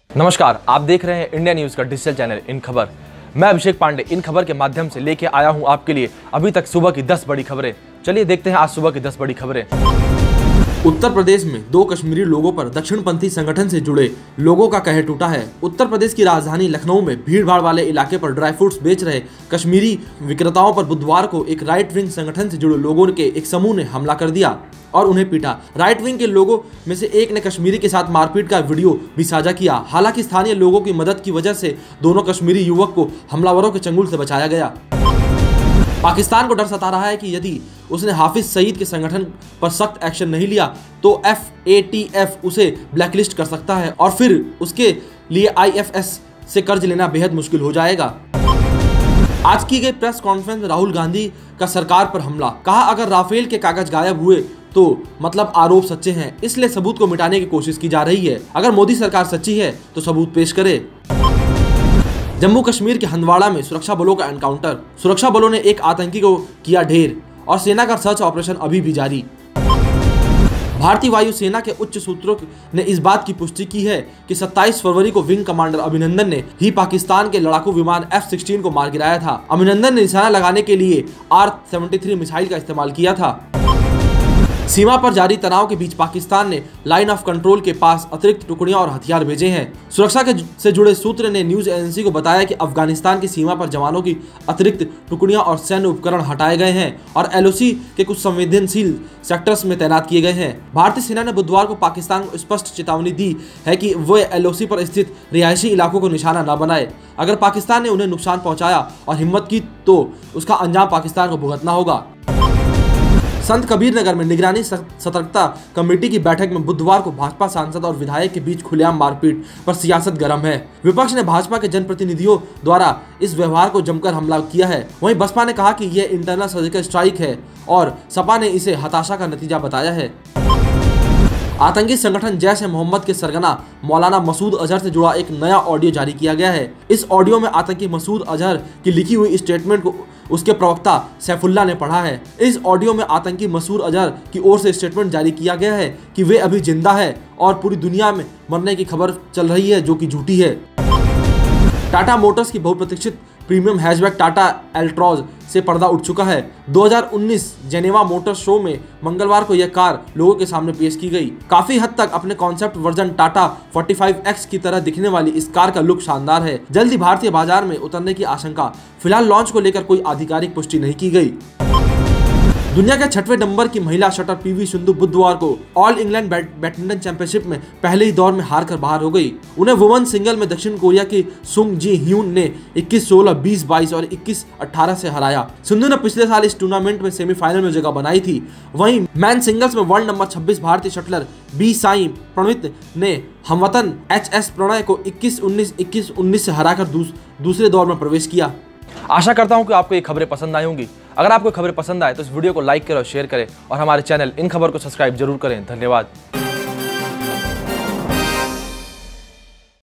नमस्कार, आप देख रहे हैं इंडिया न्यूज का डिजिटल चैनल इन खबर। मैं अभिषेक पांडे इन खबर के माध्यम से लेके आया हूं आपके लिए अभी तक सुबह की 10 बड़ी खबरें। चलिए देखते हैं आज सुबह की 10 बड़ी खबरें। उत्तर प्रदेश में 2 कश्मीरी लोगों पर दक्षिणपंथी संगठन से जुड़े लोगों का कहर टूटा है। उत्तर प्रदेश की राजधानी लखनऊ में भीड़भाड़ वाले इलाके पर ड्राई फ्रूट्स बेच रहे कश्मीरी विक्रेताओं पर बुधवार को एक राइट विंग संगठन से जुड़े लोगों के एक समूह ने हमला कर दिया और उन्हें पीटा। राइट विंग के लोगों में से एक ने कश्मीरी के साथ मारपीट का वीडियो भी साझा किया। हालांकि स्थानीय लोगों की मदद की वजह से दोनों कश्मीरी युवक को हमलावरों के चंगुल से बचाया गया। पाकिस्तान को डर सता रहा है कि यदि उसने हाफिज सईद के संगठन पर सख्त एक्शन नहीं लिया तो FATF उसे ब्लैकलिस्ट कर सकता है और फिर उसके लिए IFS से कर्ज लेना बेहद मुश्किल हो जाएगा। आज की गई प्रेस कॉन्फ्रेंस में राहुल गांधी का सरकार पर हमला। कहा, अगर राफेल के कागज गायब हुए तो मतलब आरोप सच्चे हैं, इसलिए सबूत को मिटाने की कोशिश की जा रही है। अगर मोदी सरकार सच्ची है तो सबूत पेश करे। जम्मू कश्मीर के हंदवाड़ा में सुरक्षा बलों का एनकाउंटर। सुरक्षा बलों ने एक आतंकी को किया ढेर और सेना का सर्च ऑपरेशन अभी भी जारी। भारतीय वायुसेना के उच्च सूत्रों ने इस बात की पुष्टि की है कि 27 फरवरी को विंग कमांडर अभिनंदन ने ही पाकिस्तान के लड़ाकू विमान F-16 को मार गिराया था। अभिनंदन ने निशाना लगाने के लिए R-73 मिसाइल का इस्तेमाल किया था। सीमा पर जारी तनाव के बीच पाकिस्तान ने लाइन ऑफ कंट्रोल के पास अतिरिक्त टुकड़ियां और हथियार भेजे हैं। सुरक्षा से जुड़े सूत्र ने न्यूज एजेंसी को बताया कि अफगानिस्तान की सीमा पर जवानों की अतिरिक्त टुकड़ियां और सैन्य उपकरण हटाए गए हैं और LOC के कुछ संवेदनशील सेक्टर्स में तैनात किए गए हैं। भारतीय सेना ने बुधवार को पाकिस्तान को स्पष्ट चेतावनी दी है कि वह LOC पर स्थित रिहायशी इलाकों को निशाना न बनाए। अगर पाकिस्तान ने उन्हें नुकसान पहुंचाया और हिम्मत की तो उसका अंजाम पाकिस्तान को भुगतना होगा। संत कबीर नगर में निगरानी सतर्कता कमेटी की बैठक में बुधवार को भाजपा सांसद और विधायक के बीच खुलेआम मारपीट पर सियासत गर्म है। विपक्ष ने भाजपा के जनप्रतिनिधियों द्वारा इस व्यवहार को जमकर हमला किया है। वहीं बसपा ने कहा कि यह इंटरनल सर्जिकल स्ट्राइक है और सपा ने इसे हताशा का नतीजा बताया है। आतंकी संगठन जैश ए मोहम्मद के सरगना मौलाना मसूद अजहर से जुड़ा एक नया ऑडियो जारी किया गया है। इस ऑडियो में आतंकी मसूद अजहर की लिखी हुई स्टेटमेंट को उसके प्रवक्ता सैफुल्लाह ने पढ़ा है। इस ऑडियो में आतंकी मसूद अजहर की ओर से स्टेटमेंट जारी किया गया है कि वे अभी जिंदा है और पूरी दुनिया में मरने की खबर चल रही है जो कि झूठी है। टाटा मोटर्स की बहुप्रतीक्षित प्रीमियम हैचबैक टाटा एल्ट्रॉज से पर्दा उठ चुका है। 2019 जेनेवा मोटर शो में मंगलवार को यह कार लोगों के सामने पेश की गई। काफी हद तक अपने कॉन्सेप्ट वर्जन टाटा 45X की तरह दिखने वाली इस कार का लुक शानदार है। जल्द ही भारतीय बाजार में उतरने की आशंका। फिलहाल लॉन्च को लेकर कोई आधिकारिक पुष्टि नहीं की गई। दुनिया के 6वें नंबर की महिला शटर PV सिंधु बुधवार को ऑल इंग्लैंड बैडमिंटन चैंपियनशिप में पहले ही दौर में हारकर बाहर हो गई। उन्हें वुमेन सिंगल में दक्षिण कोरिया की सुंग जी ह्यून ने 21-16, 20-22 और 21-18 से हराया। सिंधु ने पिछले साल इस टूर्नामेंट में सेमीफाइनल में जगह बनाई थी। वहीं मैन सिंगल्स में वर्ल्ड नंबर 26 भारतीय शटलर बी साई प्रणीत ने हमवतन HS प्रणय को 21-19, 21-19 से हराकर दूसरे दौर में प्रवेश किया। आशा करता हूं कि आपको ये खबरें पसंद आई होंगी। अगर आपको खबरें पसंद आए तो इस वीडियो को लाइक करें और शेयर करें और हमारे चैनल इन खबर को सब्सक्राइब जरूर करें। धन्यवाद।